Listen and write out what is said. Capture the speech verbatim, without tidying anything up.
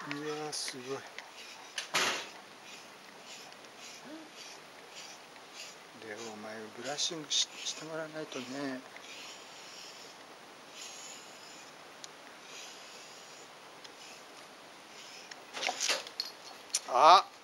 うわすごい。でお前ブラッシング し, してもらわないとね。あ